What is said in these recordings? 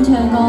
點唱歌。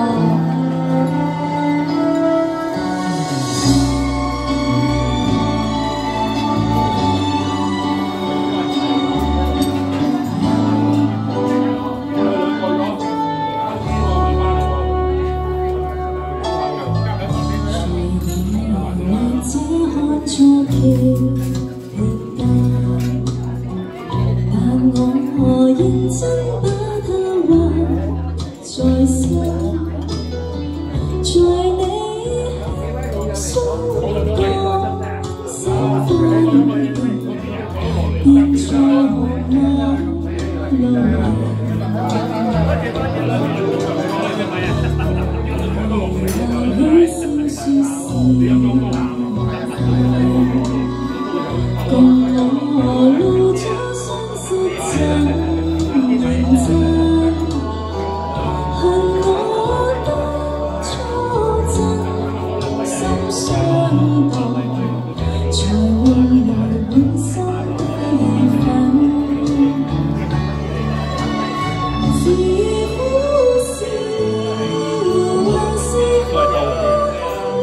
認真把它畫在心，在你心中心翻，變作夢流心說是共我路途相識真。恨我當初真心相待，才換來滿心的緣分。是苦笑還是苦？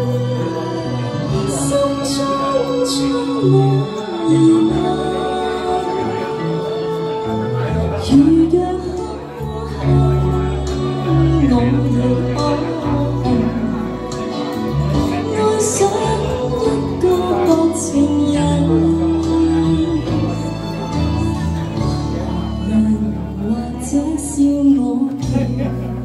心中充滿疑問。如若我亦愛恨，愛上一個薄情人，人或者笑我奇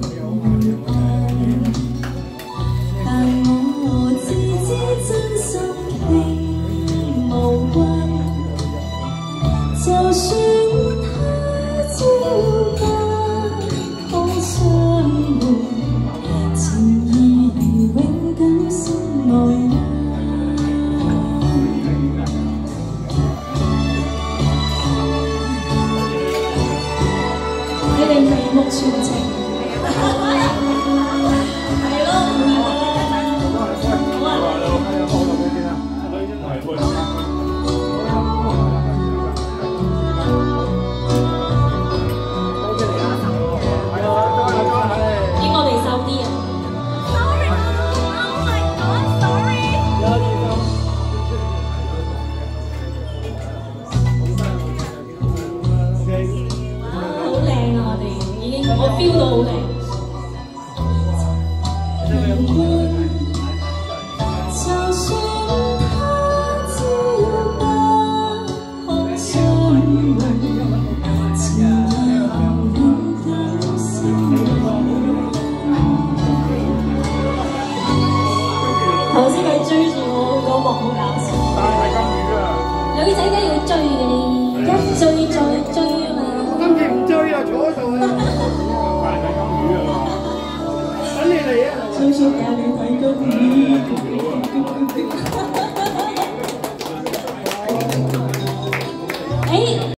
幻，但我自知真心傾無關，就算他朝不可相會，情意如永久心內彎。你哋眉目傳情，係咯，唔係好啊！我 feel 到好靚。就算他朝不可相會，情意永久心內。頭先佢追住我嗰幕好搞笑。女仔梗係要追嘅，你一追再追啊嘛。今次唔追啊，坐喺度啊。等你嚟啊！叔叔教你睇金魚。